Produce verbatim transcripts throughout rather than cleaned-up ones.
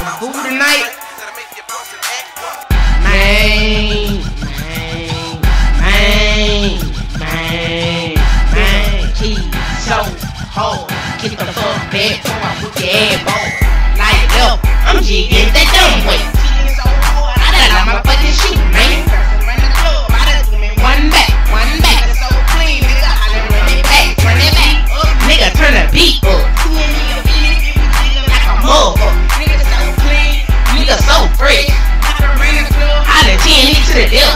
food tonight. Man, man, man, man, man. Keys so hard. Get the fuck back before I put your ass bone. Like up, I'm jigging that dumb way. I done like my fucking shoe, man. One back, one back. Back, run it back. Nigga, turn the beat up. Like a motherfucker. Nigga so fresh. I done ten niggas to the deal.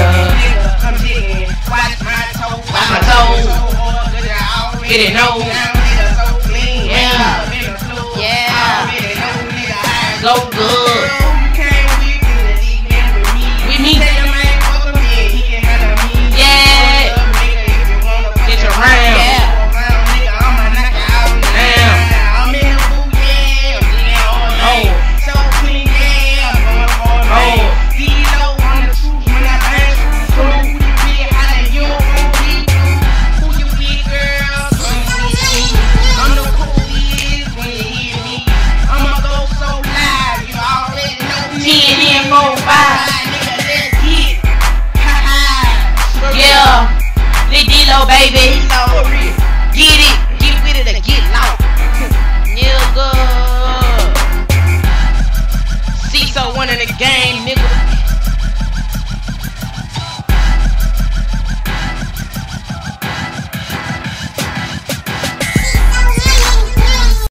Get it, no.